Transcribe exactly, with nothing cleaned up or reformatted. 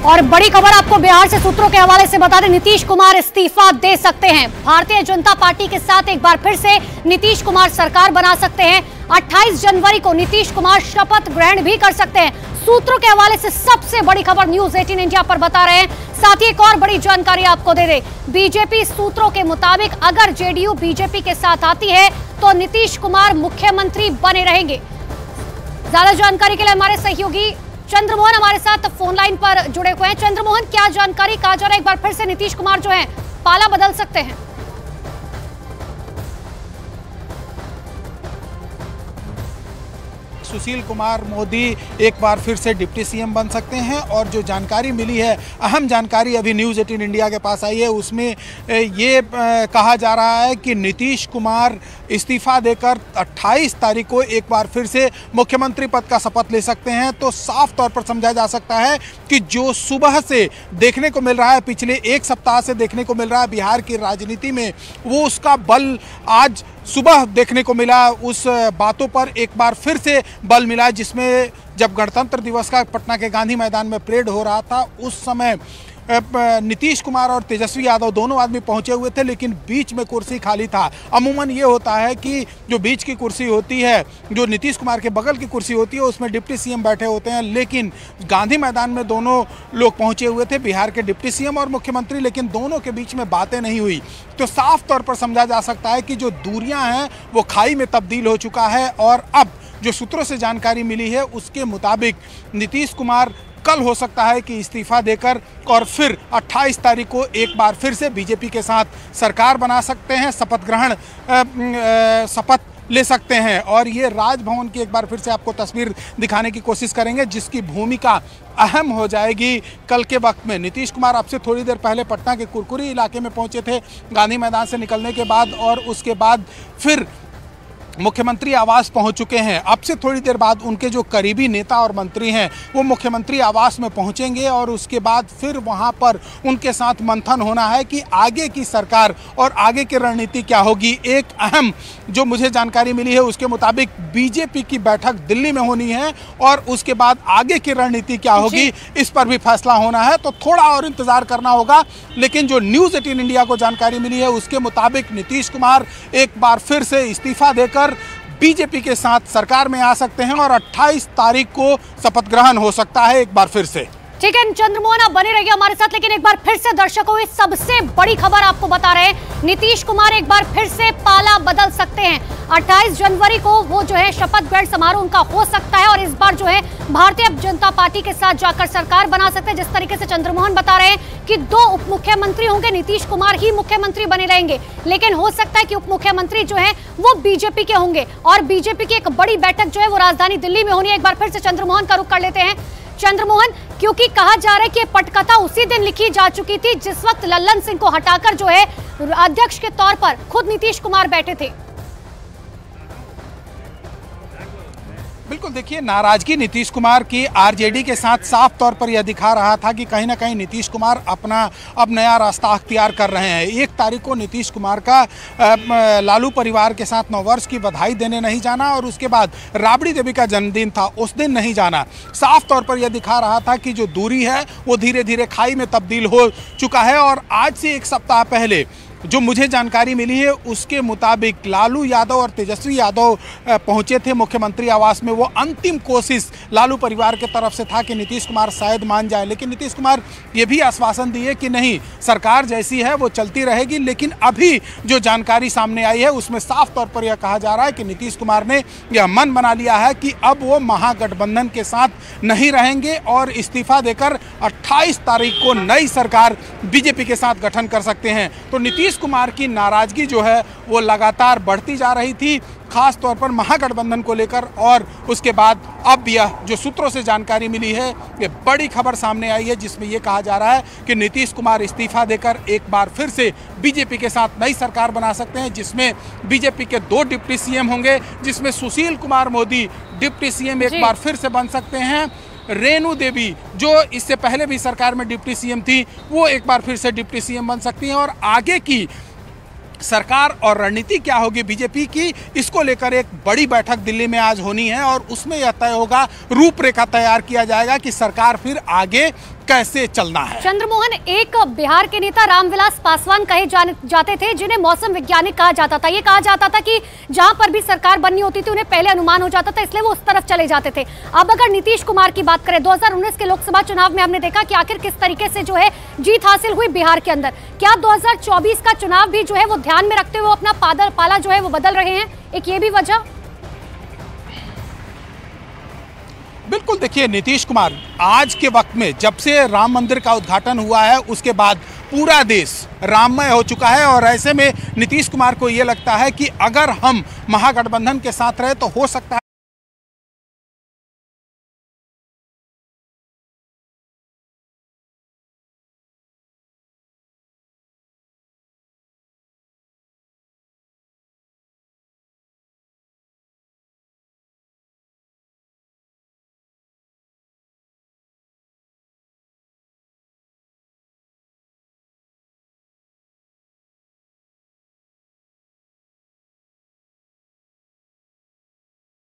और बड़ी खबर आपको बिहार से सूत्रों के हवाले से बता दें, नीतीश कुमार इस्तीफा दे सकते हैं। भारतीय जनता पार्टी के साथ एक बार फिर से नीतीश कुमार सरकार बना सकते हैं। अट्ठाईस जनवरी को नीतीश कुमार शपथ ग्रहण भी कर सकते हैं। सूत्रों के हवाले से सबसे बड़ी खबर न्यूज अठारह इंडिया पर बता रहे हैं। साथ ही एक और बड़ी जानकारी आपको दे दें, बीजेपी सूत्रों के मुताबिक अगर जेडीयू बीजेपी के साथ आती है तो नीतीश कुमार मुख्यमंत्री बने रहेंगे। ज्यादा जानकारी के लिए हमारे सहयोगी चंद्रमोहन हमारे साथ फोन लाइन पर जुड़े हुए हैं। चंद्रमोहन, क्या जानकारी? कहा जा रहा है एक बार फिर से नीतीश कुमार जो है पाला बदल सकते हैं। सुशील कुमार मोदी एक बार फिर से डिप्टी सीएम बन सकते हैं और जो जानकारी मिली है, अहम जानकारी अभी न्यूज़ अठारह इंडिया के पास आई है, उसमें ये कहा जा रहा है कि नीतीश कुमार इस्तीफा देकर अट्ठाईस तारीख को एक बार फिर से मुख्यमंत्री पद का शपथ ले सकते हैं। तो साफ तौर पर समझा जा सकता है कि जो सुबह से देखने को मिल रहा है, पिछले एक सप्ताह से देखने को मिल रहा है बिहार की राजनीति में, वो उसका बल आज सुबह देखने को मिला। उस बातों पर एक बार फिर से बल मिला, जिसमें जब गणतंत्र दिवस का पटना के गांधी मैदान में परेड हो रहा था, उस समय नीतीश कुमार और तेजस्वी यादव दोनों आदमी पहुंचे हुए थे, लेकिन बीच में कुर्सी खाली था। अमूमन ये होता है कि जो बीच की कुर्सी होती है, जो नीतीश कुमार के बगल की कुर्सी होती है, उसमें डिप्टी सीएम बैठे होते हैं। लेकिन गांधी मैदान में दोनों लोग पहुंचे हुए थे, बिहार के डिप्टी सीएम और मुख्यमंत्री, लेकिन दोनों के बीच में बातें नहीं हुई। तो साफ तौर पर समझा जा सकता है कि जो दूरियां हैं वो खाई में तब्दील हो चुका है। और अब जो सूत्रों से जानकारी मिली है उसके मुताबिक नीतीश कुमार कल हो सकता है कि इस्तीफा देकर और फिर अट्ठाईस तारीख को एक बार फिर से बीजेपी के साथ सरकार बना सकते हैं, शपथ ग्रहण शपथ ले सकते हैं। और ये राजभवन की एक बार फिर से आपको तस्वीर दिखाने की कोशिश करेंगे, जिसकी भूमिका अहम हो जाएगी कल के वक्त में। नीतीश कुमार अब से थोड़ी देर पहले पटना के कुरकुरी इलाके में पहुंचे थे गांधी मैदान से निकलने के बाद, और उसके बाद फिर मुख्यमंत्री आवास पहुंच चुके हैं। अब से थोड़ी देर बाद उनके जो करीबी नेता और मंत्री हैं वो मुख्यमंत्री आवास में पहुंचेंगे और उसके बाद फिर वहां पर उनके साथ मंथन होना है कि आगे की सरकार और आगे की रणनीति क्या होगी। एक अहम जो मुझे जानकारी मिली है उसके मुताबिक बीजेपी की बैठक दिल्ली में होनी है और उसके बाद आगे की रणनीति क्या होगी इस पर भी फैसला होना है। तो थोड़ा और इंतजार करना होगा, लेकिन जो न्यूज़ अठारह इंडिया को जानकारी मिली है उसके मुताबिक नीतीश कुमार एक बार फिर से इस्तीफा देकर बीजेपी के साथ सरकार में आ सकते हैं और अट्ठाईस तारीख को शपथ ग्रहण हो सकता है एक बार फिर से। ठीक है चंद्रमोहन, आप बने रहिए हमारे साथ, लेकिन एक बार फिर से दर्शकों इस सबसे बड़ी खबर आपको बता रहे हैं, नीतीश कुमार एक बार फिर से पाला बदल सकते हैं। अट्ठाईस जनवरी को वो जो है शपथ ग्रहण समारोह उनका हो सकता है और इस बार जो है भारतीय जनता पार्टी के साथ जाकर सरकार बना सकते हैं। जिस तरीके से चंद्रमोहन बता रहे हैं कि दो उप मुख्यमंत्री होंगे, नीतीश कुमार ही मुख्यमंत्री बने रहेंगे, लेकिन हो सकता है कि उप मुख्यमंत्री जो है वो बीजेपी के होंगे और बीजेपी की एक बड़ी बैठक जो है वो राजधानी दिल्ली में होनी है। एक बार फिर से चंद्रमोहन का रुख कर लेते हैं। चंद्रमोहन, क्योंकि कहा जा रहा है कि पटकथा उसी दिन लिखी जा चुकी थी जिस वक्त लल्लन सिंह को हटाकर जो है अध्यक्ष के तौर पर खुद नीतीश कुमार बैठे थे। बिल्कुल, देखिए नाराजगी नीतीश कुमार की आरजेडी के साथ साफ तौर पर यह दिखा रहा था कि कहीं ना कहीं नीतीश कुमार अपना अब नया रास्ता अख्तियार कर रहे हैं। एक तारीख को नीतीश कुमार का लालू परिवार के साथ नववर्ष की बधाई देने नहीं जाना और उसके बाद राबड़ी देवी का जन्मदिन था, उस दिन नहीं जाना। साफ तौर पर यह दिखा रहा था कि जो दूरी है वो धीरे धीरे खाई में तब्दील हो चुका है। और आज से एक सप्ताह पहले जो मुझे जानकारी मिली है उसके मुताबिक लालू यादव और तेजस्वी यादव पहुंचे थे मुख्यमंत्री आवास में। वो अंतिम कोशिश लालू परिवार के तरफ से था कि नीतीश कुमार शायद मान जाए, लेकिन नीतीश कुमार ये भी आश्वासन दिए कि नहीं, सरकार जैसी है वो चलती रहेगी। लेकिन अभी जो जानकारी सामने आई है उसमें साफ तौर पर यह कहा जा रहा है कि नीतीश कुमार ने यह मन बना लिया है कि अब वो महागठबंधन के साथ नहीं रहेंगे और इस्तीफा देकर अट्ठाईस तारीख को नई सरकार बीजेपी के साथ गठन कर सकते हैं। तो नीतीश कुमार की नाराजगी जो है वो लगातार बढ़ती जा रही थी, खास तौर पर महागठबंधन को लेकर। और उसके बाद अब यह जो सूत्रों से जानकारी मिली है ये बड़ी खबर सामने आई है, जिसमें यह कहा जा रहा है कि नीतीश कुमार इस्तीफा देकर एक बार फिर से बीजेपी के साथ नई सरकार बना सकते हैं, जिसमें बीजेपी के दो डिप्टी सीएम होंगे, जिसमें सुशील कुमार मोदी डिप्टी सीएम एक बार फिर से बन सकते हैं। रेणु देवी जो इससे पहले भी सरकार में डिप्टी सीएम थी वो एक बार फिर से डिप्टी सीएम बन सकती हैं। और आगे की सरकार और रणनीति क्या होगी बीजेपी की, इसको लेकर एक बड़ी बैठक दिल्ली में आज होनी है और उसमें यह तय होगा, रूपरेखा तैयार किया जाएगा कि सरकार फिर आगे कैसे चलना है। चंद्रमोहन, एक बिहार के नेता रामविलास पासवान कहे जाने जाते थे, जिन्हें मौसम वैज्ञानिक कहा जाता था। ये कहा जाता था कि जहां पर भी सरकार बननी होती थी उन्हें पहले अनुमान हो जाता था, इसलिए वो उस तरफ चले जाते थे। अब अगर नीतीश कुमार की बात करें, दो हज़ार उन्नीस के लोकसभा चुनाव में हमने देखा कि आखिर किस तरीके से जो है जीत हासिल हुई बिहार के अंदर। क्या दो हज़ार चौबीस का चुनाव भी जो है वो ध्यान में रखते हुए अपना पादल पाला जो है वो बदल रहे हैं? एक ये भी वजह। बिल्कुल, देखिए नीतीश कुमार आज के वक्त में जब से राम मंदिर का उद्घाटन हुआ है उसके बाद पूरा देश राममय हो चुका है, और ऐसे में नीतीश कुमार को ये लगता है कि अगर हम महागठबंधन के साथ रहे तो हो सकता